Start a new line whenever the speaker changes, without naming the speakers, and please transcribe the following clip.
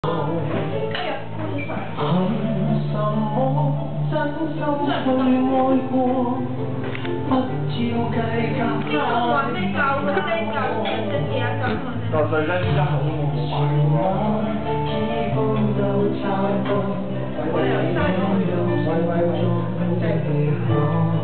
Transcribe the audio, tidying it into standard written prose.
什麼真心去愛過，不照計較他的
就最緊音樂都冇買喎。
氣氛都差不多，為了在中的地方。